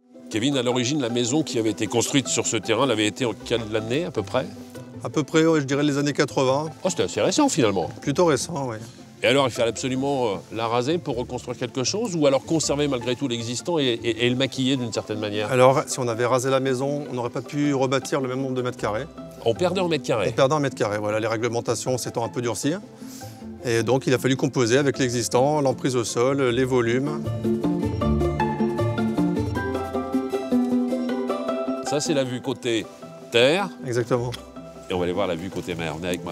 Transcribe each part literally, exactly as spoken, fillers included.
Kevin, à l'origine, la maison qui avait été construite sur ce terrain, elle avait été en quelle année à peu près? À peu près, ouais, je dirais les années quatre-vingt. Oh, c'était assez récent finalement. Plutôt récent, oui. Et alors, il fallait absolument euh, la raser pour reconstruire quelque chose ou alors conserver malgré tout l'existant et, et, et le maquiller d'une certaine manière? Alors, si on avait rasé la maison, on n'aurait pas pu rebâtir le même nombre de mètres carrés. On perdait en mètres carrés? On perdait en mètres carrés, voilà, les réglementations s'étant un peu durcies. Et donc, il a fallu composer avec l'existant, l'emprise au sol, les volumes. Ça, c'est la vue côté terre. Exactement. Et on va aller voir la vue côté mer. Venez avec moi.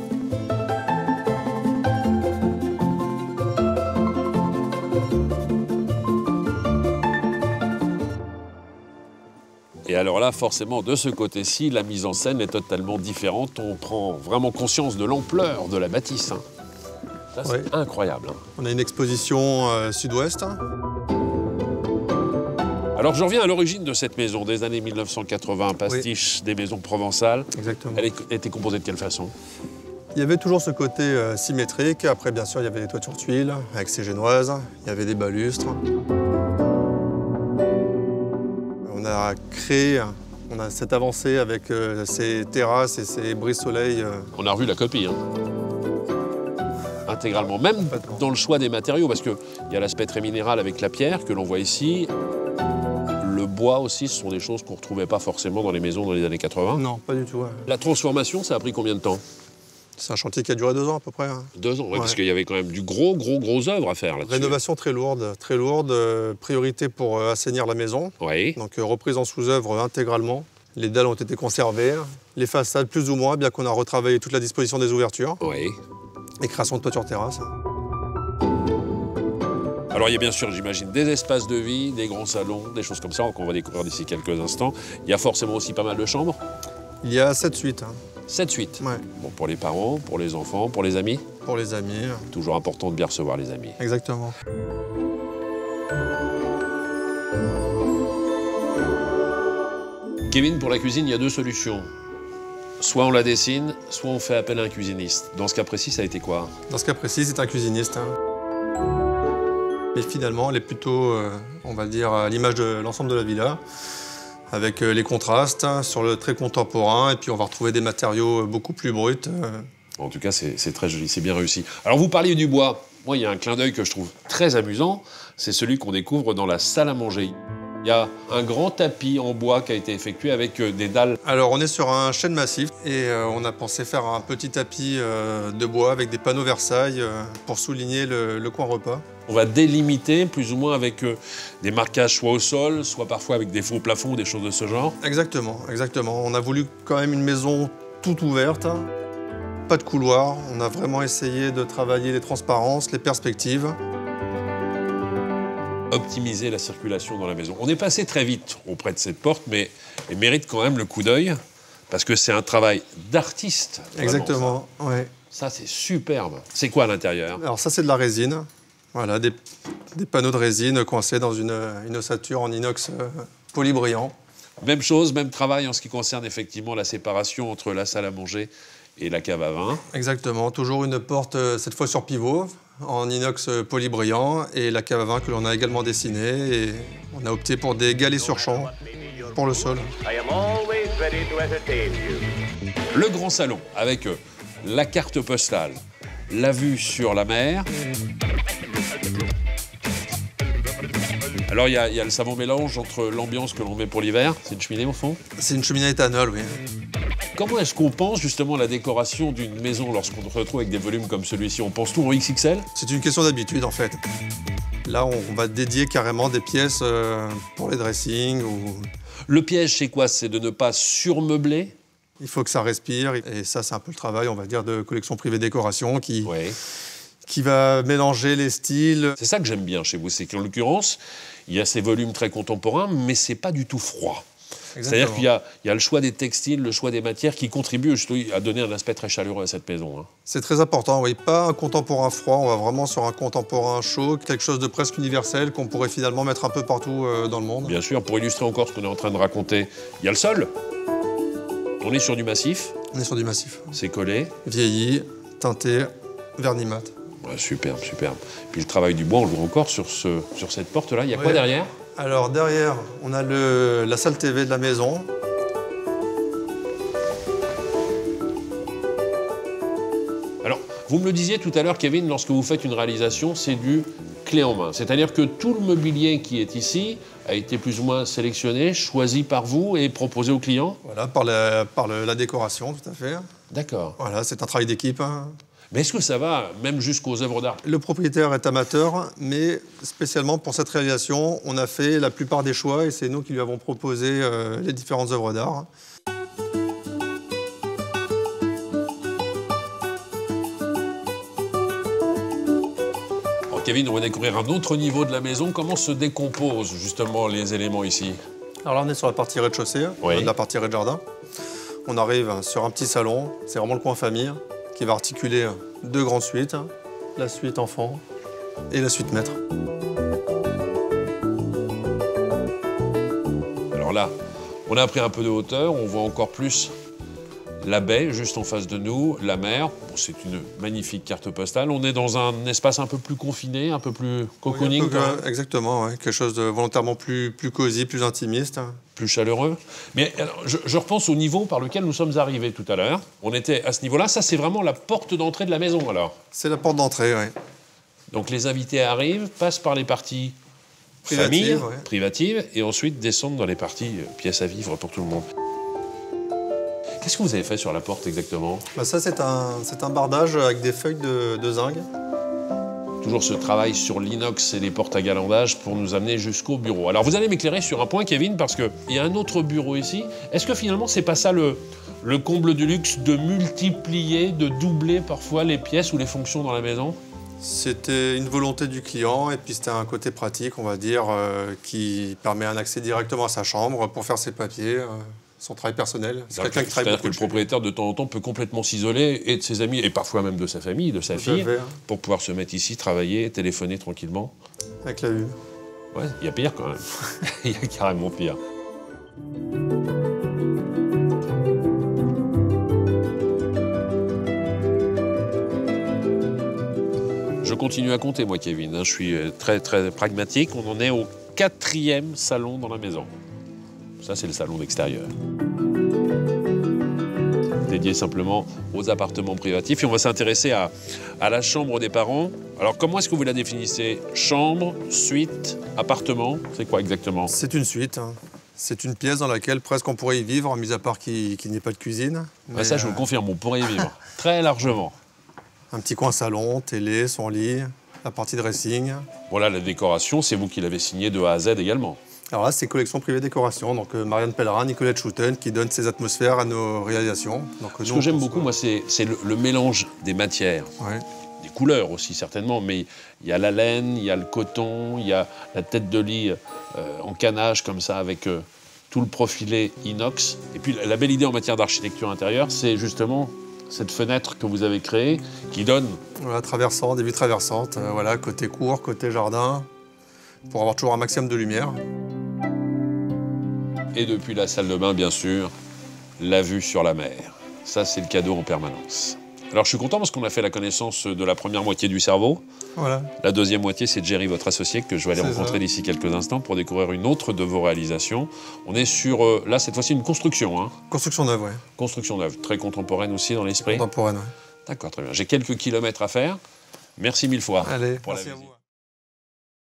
Et alors là, forcément, de ce côté-ci, la mise en scène est totalement différente. On prend vraiment conscience de l'ampleur de la bâtisse. Hein. Ça, c'est ouais. incroyable. Hein. On a une exposition euh, sud-ouest. Alors, je reviens à l'origine de cette maison, des années mille neuf cent quatre-vingts, pastiche oui. des maisons provençales. Exactement. Elle était composée de quelle façon? Il y avait toujours ce côté euh, symétrique. Après, bien sûr, il y avait les toitures tuiles avec ces génoises. Il y avait des balustres. On a créé, on a cette avancée avec euh, ces terrasses et ces brise-soleil. Euh... On a revu la copie, hein. Intégralement, même dans le choix des matériaux, parce qu'il y a l'aspect très minéral avec la pierre que l'on voit ici. Le bois aussi, ce sont des choses qu'on ne retrouvait pas forcément dans les maisons dans les années quatre-vingt. Non, pas du tout. Ouais. La transformation, ça a pris combien de temps? C'est un chantier qui a duré deux ans à peu près. Hein. Deux ans, oui, ouais. Parce qu'il y avait quand même du gros, gros, gros œuvre à faire là-dessus. Rénovation très lourde, très lourde. Euh, priorité pour euh, assainir la maison. Oui. Donc euh, reprise en sous-œuvre intégralement. Les dalles ont été conservées. Les façades plus ou moins, bien qu'on a retravaillé toute la disposition des ouvertures. Oui. Et création de toiture terrasse. Alors il y a bien sûr, j'imagine, des espaces de vie, des grands salons, des choses comme ça qu'on va découvrir d'ici quelques instants. Il y a forcément aussi pas mal de chambres. Il y a sept suites. Hein. Sept suites. Ouais. Bon, pour les parents, pour les enfants, pour les amis. Pour les amis. Toujours important de bien recevoir les amis. Exactement. Kevin, pour la cuisine, il y a deux solutions. Soit on la dessine, soit on fait appel à un cuisiniste. Dans ce cas précis, ça a été quoi? Dans ce cas précis, c'est un cuisiniste. Hein. Mais finalement, elle est plutôt, euh, on va dire, à l'image de l'ensemble de la villa, avec euh, les contrastes hein, sur le très contemporain, et puis on va retrouver des matériaux beaucoup plus bruts. Euh. En tout cas, c'est très joli, c'est bien réussi. Alors, vous parliez du bois. Moi, il y a un clin d'œil que je trouve très amusant, c'est celui qu'on découvre dans la salle à manger. Il y a un grand tapis en bois qui a été effectué avec euh, des dalles. Alors, on est sur un chêne massif, et euh, on a pensé faire un petit tapis euh, de bois avec des panneaux Versailles euh, pour souligner le, le coin repas. On va délimiter plus ou moins avec euh, des marquages soit au sol, soit parfois avec des faux plafonds ou des choses de ce genre. Exactement, exactement. On a voulu quand même une maison toute ouverte, pas de couloir. On a vraiment essayé de travailler les transparences, les perspectives. Optimiser la circulation dans la maison. On est passé très vite auprès de cette porte, mais elle mérite quand même le coup d'œil, parce que c'est un travail d'artiste. Exactement, ça. Ouais. Ça, c'est superbe. C'est quoi à l'intérieur? Alors ça, c'est de la résine. Voilà, des, des panneaux de résine coincés dans une, une ossature en inox euh, polybrillant. Même chose, même travail en ce qui concerne effectivement la séparation entre la salle à manger et la cave à vin. Exactement, toujours une porte, cette fois sur pivot, en inox polybrillant, et la cave à vin que l'on a également dessinée. Et on a opté pour des galets sur champ pour le sol. Le grand salon, avec la carte postale, la vue sur la mer. Alors, il y, y a le savant mélange entre l'ambiance que l'on met pour l'hiver. C'est une cheminée, au fond? C'est une cheminée à éthanol, oui. Comment est-ce qu'on pense, justement, la décoration d'une maison lorsqu'on se retrouve avec des volumes comme celui-ci? On pense tout en X X L? C'est une question d'habitude, en fait. Là, on va dédier carrément des pièces euh, pour les dressings. Ou... Le piège, c'est quoi? C'est de ne pas surmeubler? Il faut que ça respire. Et ça, c'est un peu le travail, on va dire, de collection privée décoration qui... Oui. qui va mélanger les styles. C'est ça que j'aime bien chez vous, c'est qu'en l'occurrence, il y a ces volumes très contemporains, mais c'est pas du tout froid. C'est-à-dire qu'il y, y a le choix des textiles, le choix des matières qui contribuent à donner un aspect très chaleureux à cette maison. Hein. C'est très important, oui. Pas un contemporain froid, on va vraiment sur un contemporain chaud, quelque chose de presque universel qu'on pourrait finalement mettre un peu partout euh, dans le monde. Bien sûr, pour illustrer encore ce qu'on est en train de raconter, il y a le sol. On est sur du massif. On est sur du massif. C'est collé. Vieilli, teinté, vernis mat. Ouais, superbe, superbe. Puis le travail du bois, on le voit encore sur, ce, sur cette porte-là. Il y a ouais. quoi derrière? Alors derrière, on a le, la salle T V de la maison. Alors, vous me le disiez tout à l'heure, Kevin, lorsque vous faites une réalisation, c'est du clé en main. C'est-à-dire que tout le mobilier qui est ici a été plus ou moins sélectionné, choisi par vous et proposé au client? Voilà, par, la, par le, la décoration, tout à fait. D'accord. Voilà, c'est un travail d'équipe. Hein. Mais est-ce que ça va même jusqu'aux œuvres d'art? Le propriétaire est amateur, mais spécialement pour cette réalisation, on a fait la plupart des choix et c'est nous qui lui avons proposé euh, les différentes œuvres d'art. Kevin, on va découvrir un autre niveau de la maison. Comment se décomposent justement les éléments ici? Alors là, on est sur la partie rez-de-chaussée, oui. la partie rez-de-jardin. On arrive sur un petit salon, c'est vraiment le coin famille, qui va articuler deux grandes suites, la suite enfant et la suite maître. Alors là, on a pris un peu de hauteur, on voit encore plus la baie juste en face de nous, la mer. Bon, c'est une magnifique carte postale. On est dans un espace un peu plus confiné, un peu plus cocooning. Oui, un peu, exactement, ouais. Quelque chose de volontairement plus, plus cosy, plus intimiste. Plus chaleureux. Mais alors, je, je repense au niveau par lequel nous sommes arrivés tout à l'heure. On était à ce niveau-là. Ça, c'est vraiment la porte d'entrée de la maison, alors? C'est la porte d'entrée, oui. Donc les invités arrivent, passent par les parties privatives, famille, ouais. privatives, et ensuite descendent dans les parties euh, pièces à vivre pour tout le monde. Qu'est-ce que vous avez fait sur la porte exactement? Bah ça, c'est un, c'est un bardage avec des feuilles de, de zinc. Toujours ce travail sur l'inox et les portes à galandage pour nous amener jusqu'au bureau. Alors vous allez m'éclairer sur un point, Kevin, parce qu'il y a un autre bureau ici. Est-ce que finalement, c'est pas ça le, le comble du luxe, de multiplier, de doubler parfois les pièces ou les fonctions dans la maison? C'était une volonté du client et puis c'était un côté pratique, on va dire, euh, qui permet un accès directement à sa chambre pour faire ses papiers. Euh... son travail personnel. C'est quelqu'un qui travaille. C'est-à-dire que le propriétaire, de temps en temps, peut complètement s'isoler, et de ses amis, et parfois même de sa famille, de sa fille, pour pouvoir se mettre ici, travailler, téléphoner tranquillement. Avec la vue. Ouais, il y a pire quand même. Il y a carrément pire. Je continue à compter, moi, Kevin. Je suis très, très pragmatique. On en est au quatrième salon dans la maison. Ça, c'est le salon d'extérieur. Dédié simplement aux appartements privatifs. Et on va s'intéresser à, à la chambre des parents. Alors, comment est-ce que vous la définissez? Chambre, suite, appartement? C'est quoi exactement? C'est une suite. Hein. C'est une pièce dans laquelle presque on pourrait y vivre, mis à part qu'il qu'il n'y ait pas de cuisine. Mais ah, ça, je vous le confirme, on pourrait y vivre. Très largement. Un petit coin salon, télé, son lit, la partie dressing. Voilà, la décoration, c'est vous qui l'avez signée de A à Z également. Alors là, c'est collection privée décoration, donc euh, Marianne Pellerin, Nicolette Schouten, qui donnent ces atmosphères à nos réalisations. Donc, Ce nous, que j'aime beaucoup, moi, c'est le, le mélange des matières. Ouais. Des couleurs aussi, certainement, mais il y a la laine, il y a le coton, il y a la tête de lit euh, en canage, comme ça, avec euh, tout le profilé inox. Et puis, la, la belle idée en matière d'architecture intérieure, c'est justement cette fenêtre que vous avez créée, qui donne... Voilà, traversant, des vues traversantes, euh, voilà, côté cour, côté jardin, pour avoir toujours un maximum de lumière. Et depuis la salle de bain, bien sûr, la vue sur la mer. Ça, c'est le cadeau en permanence. Alors, je suis content parce qu'on a fait la connaissance de la première moitié du cerveau. Voilà. La deuxième moitié, c'est Jerry, votre associé, que je vais aller rencontrer d'ici quelques instants pour découvrir une autre de vos réalisations. On est sur, euh, là, cette fois-ci, une construction. Hein. Construction neuve, oui. Construction neuve, très contemporaine aussi dans l'esprit. Contemporaine, oui. D'accord, très bien. J'ai quelques kilomètres à faire. Merci mille fois. Allez, pour merci la à visite. vous.